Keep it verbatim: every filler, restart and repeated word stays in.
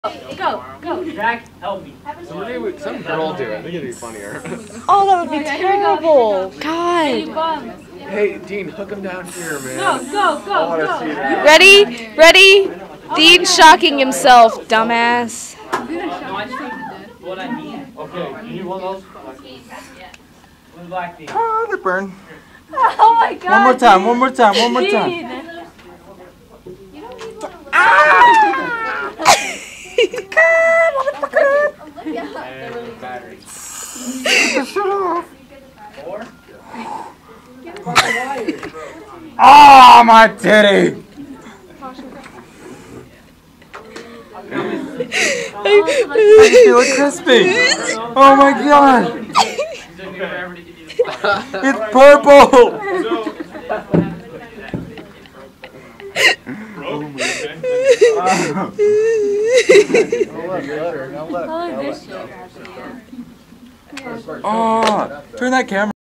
Go, go. Jack, help me. Somebody, some girl do it. I think it'd be funnier. Oh, that would be Okay, terrible. Any God. bums? Hey, Dean, hook him down here, man. Go, go, go, I want to go. see that. Ready? Ready? Dean's shocking himself, dumbass. What I need. Okay, you need one of those? One black Dean. Oh, they burn. Oh my god. One more time, one more time, one more time. Dean. Four? Oh, my titty! I feel it crispy. Oh my god! It's purple! Oh, turn that camera.